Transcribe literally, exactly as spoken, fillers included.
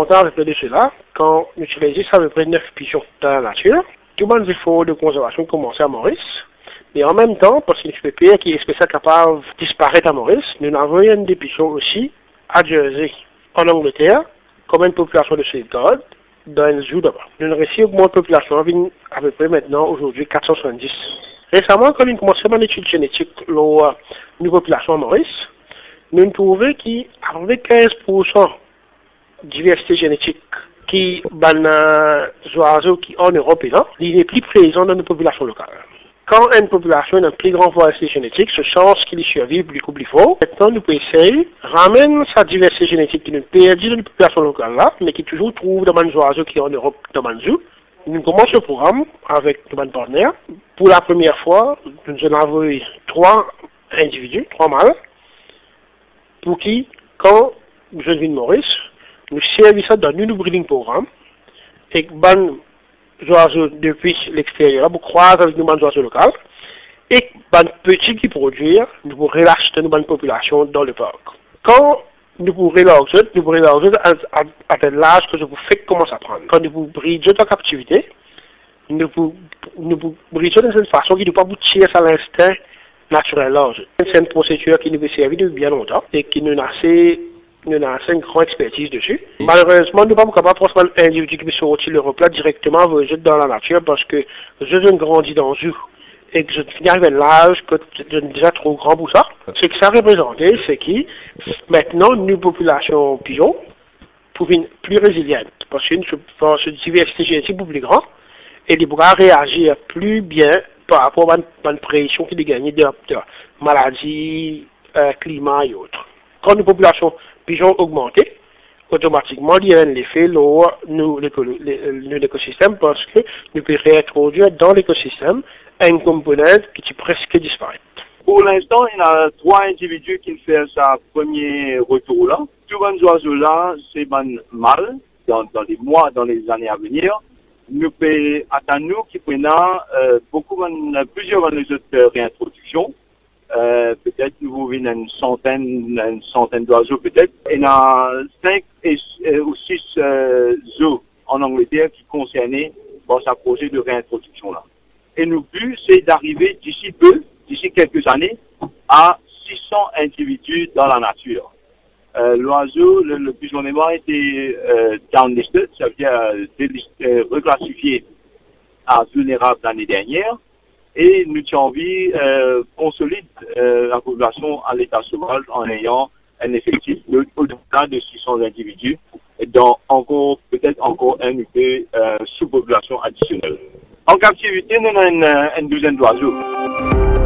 L'avantage de cela, quand on utilise à peu près neuf pigeons dans la nature, tout le monde efforts de conservation commence à Maurice, mais en même temps, parce qu'une espèce qui est spécialement capable de disparaître à Maurice, nous avons une des pigeons aussi à Jersey, en Angleterre, comme une population de safeguard, dans un zoo d'abord. Nous avons réussi à augmenter la population à peu près maintenant, aujourd'hui, quatre cent soixante-dix. Récemment, quand nous commençons à l'étude génétique de la population à Maurice, nous avons trouvé qu'avec quinze pour cent de diversité génétique qui les oiseaux qui en Europe est là, il est plus présent dans nos populations locales. Quand une population a une plus grande diversité génétique, ce chance qu'il survive plus plus fort. Maintenant, nous pouvons essayer de ramener sa diversité génétique qui nous perdue dans les populations locales là, mais qui toujours trouve dans les oiseaux qui en Europe dans les zoos. Nous commençons le programme avec nos partenaires. Pour la première fois, nous allons envoyer trois individus, trois mâles, pour qui, quand je viens de Maurice, nous servons dans un breeding programme et ban oiseaux depuis l'extérieur pour croiser avec nos oiseaux locaux et ban petits qui produisent, nous pourrons relâcher nos populations dans le parc. Quand nous pourrons relâcher, nous pourrons relâcher à, à, à l'âge que je vous fais commencer à prendre. Quand nous pourrons briser en captivité, nous pourrons briser d'une certaine façon qui ne peut pas vous tirer à l'instinct naturel. C'est une procédure qui nous peut servir depuis bien longtemps et qui nous a assez nous avons une grande expertise dessus. Malheureusement, nous ne sommes pas capables de prendre un individu qui peut sortir de l'Europe là directement dans la nature parce que je viens grandir dans le zoo et que je finis à l'âge que je suis déjà trop grand pour ça. Ce que ça représente, c'est que maintenant, nous, population pigeon, pour une plus résiliente parce qu'une diversité génétique beaucoup plus grande et ils pourront réagir plus bien par rapport à une pression qui est gagnée de, de maladies, euh, climat et autres. Quand nos populations pigeons augmentées, automatiquement, il y a un effet sur l'écosystème parce que nous pouvons réintroduire dans l'écosystème un component qui est presque disparu. Pour l'instant, il y a trois individus qui font sa premier retour là. Tous les oiseaux là, c'est un mâle dans, dans les mois, dans les années à venir. Nous pouvons attendre nous qui prenons euh, beaucoup, plusieurs de nos autres réintroductions. Euh, peut-être nous avons une centaine, une centaine d'oiseaux peut-être. Il y a cinq et, ou six euh, zoos en Angleterre qui concernaient dans ce projet de réintroduction là. Et notre but, c'est d'arriver d'ici peu, d'ici quelques années, à six cents individus dans la nature. Euh, L'oiseau, le, le pigeon noir a été euh, downlisted, ça veut dire euh, reclassifié à vulnérable l'année dernière. Et nous avons envie de euh, consolider euh, la population à l'état sauvage en ayant un effectif de au-delà de six cents individus, et dans encore peut-être encore un U P euh, sous-population additionnelle. En captivité, nous avons une, une douzaine d'oiseaux.